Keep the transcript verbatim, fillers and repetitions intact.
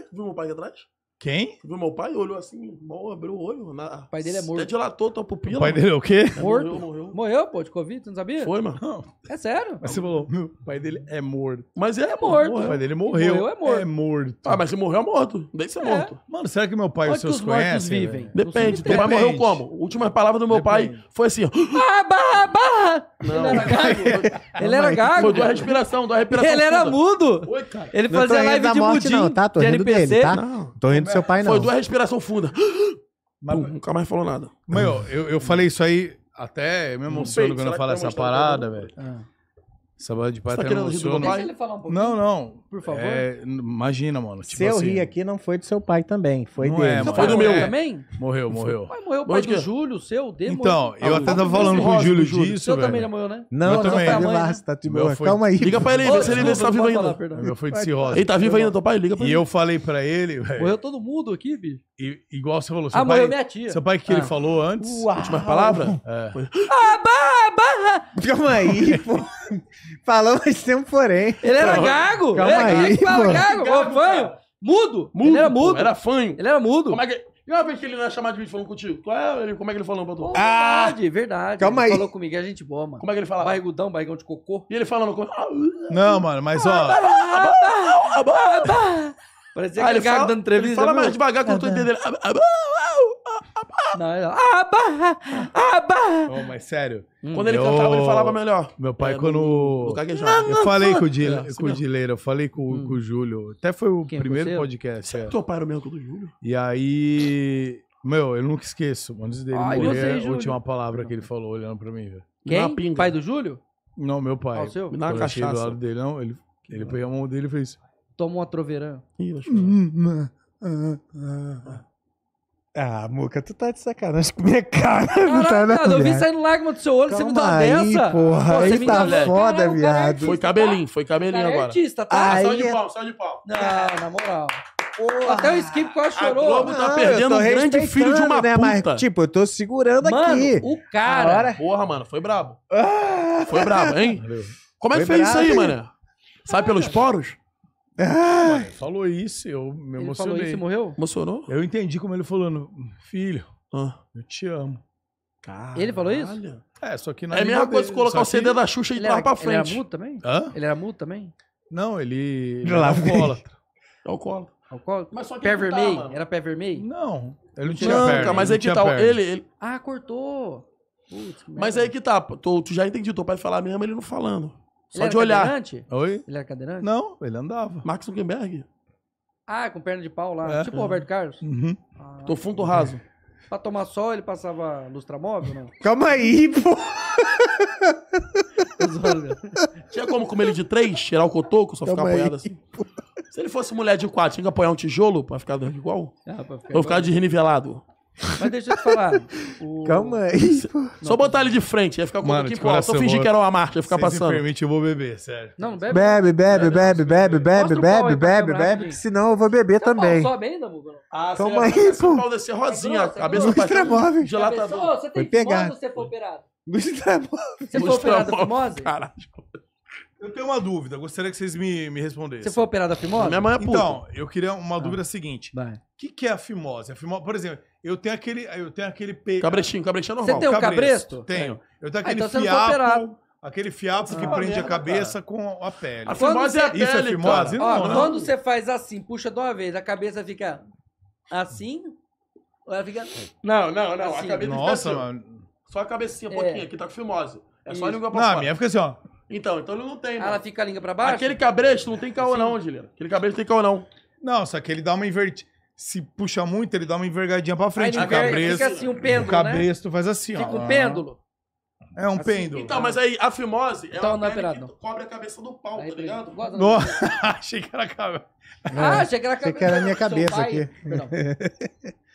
Tu viu meu pai aqui atrás? Quem? Tu viu meu pai? Olhou assim, mal, abriu o olho. Na... O pai dele é morto. Até dilatou tua pupila. O pai mano. dele é o quê? Morto. Morreu, morreu. Morreu, pô, de Covid, tu não sabia? Foi, mano. Não. É sério. Mas você falou, meu, o pai dele é morto. Mas é, É pô, morto. O morreu. pai dele morreu. Morreu, é morto. É morto. Ah, mas se morreu, é morto. Deixa ser É. morto. Mano, será que meu pai e Onde os que seus os mortos conhecem? vivem? velho? Depende. Teu Depende. pai morreu Depende. como? A última palavra do meu pai Depende. foi assim, ó. Ah, barra, barra! Não. Ele era gago. Ele era gago. Foi duas respiração, duas respiração. Ele era funda. mudo. Oi, cara. Ele Não tô fazia rindo live da de morte, mudim, não, tá? Tô de rindo N P C. dele, tá? Não. Tô rindo do seu pai, não. Foi duas respiração funda. Mas, Pum, nunca mais falou nada. meu, eu, eu falei isso aí, até me emociono peito, quando eu será falo que essa vai mostrar parada, pra velho. Ah. Essa parada de pai Você tá até me querendo rir do emociono. meu pai? Deixa ele falar um pouquinho. Não, não. Por favor. É, imagina, mano. Tipo Se eu assim, ri aqui, não foi do seu pai também. Foi Não dele. é, Seu mano. pai Foi do morreu meu. também? Morreu, morreu. Pai morreu, o pai Morreu de do quê? Júlio, o seu, dele Então, morreu. eu Ah, até o tava meu falando com o Rosa, Júlio do Júlio. O disso, seu também já velho. morreu, né? Não, Eu não, também. tá Sua mãe, vivaço, né? tá de O meu boa. foi- Calma aí. Liga pra ele aí, Ô, vê se ele vê se tá desculpa, vivo não pode falar, ainda. perdão. O meu foi de cirrose. Ele tá vivo ainda, teu pai? Liga pra E ele. eu falei pra ele, velho, Morreu todo mundo aqui, bicho. e- igual você falou, seu Ah, morreu pai, minha tia. seu pai que ele Ah. falou antes. Última palavra? É. Ah, barra, barra! Calma aí, pô. Falou, mas tem um porém. Ele era gago. Calma Ele era aí, que fala pô. gago. Gago, Ô, fanho. cara. Mudo. Mudo, Ele era pô, mudo. Era fanho. Ele era mudo. Como é que... E uma vez que ele não é chamado de vídeo falando contigo? Tu é, ele- como é que ele falou pra tu? Pô, Ah! verdade, verdade. Calma Ele aí. falou comigo, é gente boa, mano. Como é que ele falava? Barrigudão, barrigão de cocô. E ele falando com... Não, mano, mas ó, Parecia Ah, aquele ele gago fala, dando entrevista. ele fala viu? mais devagar que eu não tô entendendo. Não, ele... Ah, barra! Ah, barra! ó, mas sério. Quando ele Eu- cantava, ele falava melhor. Meu pai, É, quando. no- no gaguejado. Eu falei com o, Dile, É, assim com o mesmo. Dileira, eu falei com, com o Júlio. Até foi o Quem, primeiro com o seu? podcast. é. Teu pai era o mesmo que o do Júlio? E aí. Meu, eu nunca esqueço. Antes dele Ai, morrer, você, a Júlio. última palavra que ele falou olhando pra mim, velho. Me dá uma Quem? pinga. Pai do Júlio? Não, meu pai. Ah, o seu? Me dá uma Quando eu cheguei do cachaça. lado dele, não. Ele, ele pegou a mão dele e fez. Toma uma troveirã. Ih, deixa eu ver. Ah, Muca, tu tá de sacanagem com minha cara. Não tá, Caraca, não, cara, eu vi viado. saindo lágrima do seu olho, você me dá uma Calma aí, dessa. porra, Pô, aí você me tá dá uma- foda, Caralho, o cara é viado. artista, Foi cabelinho, foi cabelinho Cara, é agora. artista, tá? Aí Saiu de é- pau, saiu de pau. Não, na moral. Até o Skip quase A chorou. Globo tá Não, perdendo eu tô um grande filho de uma respeitando, né, puta. Mas, tipo, eu tô segurando Mano, aqui. o cara... A hora- Porra, mano, foi brabo. Ah, Foi brabo, hein? Valeu. Como é que Foi fez isso aí, brabo. mané? Sai pelos poros? ah. Mano, falou isso, eu me Ele falou emocionei. isso e morreu? Emocionou? Eu entendi como ele falando, filho, Ah. eu te amo. Ele falou isso? Caralho. É, só que na É a mesma língua coisa que dele, colocar só o C D que- da Xuxa e Ele trás era, pra ele era frente. mudo também? Hã? Ele era mudo também? Não, ele. ele Lá era vem. alcoólatra. É o colo. Alcoólico? Mas só que Pé aí que tá, vermelho? mano. Era pé vermelho? Não, ele não tinha Não, perna. cara, mas ele aí não que tinha tá. perna. Ele, ele... Ah, cortou. Putz, que Mas merda. aí que tá. Tu, tu já entendi, teu pai falar mesmo, ele não falando. Ele Só era de olhar. cadeirante? Oi? Ele era cadeirante? Não, ele andava. Max Zuckerberg. Ah, com perna de pau lá. É. Tipo o Roberto Carlos. Uhum. Ah, Tô fundo raso. pra tomar sol, ele passava lustramóvel, não? Calma aí, pô. Tô zoando, velho. Tinha como comer ele de três, tirar o cotoco, só ficar Calma aí, apoiado assim? Se ele fosse mulher de quatro, tinha que apoiar um tijolo pra ficar igual? Ah, pra ficar Ou ficar de nivelado? Mas deixa eu te falar. o- Calma aí, pô. Só botar ele de frente, ia ficar com o Mano, cotoquinho de pro alto. Só coração, fingir vou- que era uma marcha, ia ficar Se você passando. permite, eu vou beber, sério. Não, não bebe. Bebe, bebe, bebe, bebe, bebe, Mostra o pau bebe, aí pra bebe, câmera bebe, rapidinho. que senão eu vou beber também. Sobe ainda, Mugo? Ah, Calma você aí, ia pô. o pau descer rosinha, É a grosso, é cabeça grosso. pra cá. Extramóvel. Gelatador. Ô, você tem Foi pegar. fimose ou você foi operado? Luiz tá bom. Você foi operado da fimose? Caralho. Eu tenho uma dúvida, gostaria que vocês me, me respondessem. Você foi operado da fimose? Minha mãe é puta. Então, eu queria uma dúvida seguinte. Vai. O que, que é a fimose? A fimose, por exemplo, eu tenho aquele, eu tenho aquele pe... Cabrestinho, cabrestinho é Você normal. tem o cabresto? Tenho. Eu tenho Ah, aquele então você não foi operado. fiapo, aquele fiapo que Ah, prende merda, a cabeça com a pele. A Quando fimose é a você- pele, Isso é fimose? cara. Ó, Não, não. quando você faz assim, puxa de uma vez, a cabeça fica assim, ou ela fica... Não, não, não. Assim. A cabeça Nossa, fica assim, ó. mano. Só a cabecinha, um É. pouquinho, aqui tá com fimose. É só a Isso. língua pra Não, a fora. minha fica assim, ó. Então, então ele não tem, Ah, mano. ela fica a língua pra baixo? Aquele cabresto não tem caô não, Juliana. Aquele cabresto não tem caô não. Não, só que ele dá uma inverte. Se puxa muito, ele dá uma envergadinha pra frente. Aí O ele inver- cabresto, fica assim, um o pêndulo, né? cabresto faz assim, ó. Fica um pêndulo. É um Assim. pêndulo. Então, mas aí a fimose é Então uma não é pele operado, que cobre a cabeça do pau, Aí, tá ligado? gosta- Nossa, achei que era cabelo. Ah, achei que era a Achei cabeça. que era a minha do seu cabeça pai. aqui. Perdão.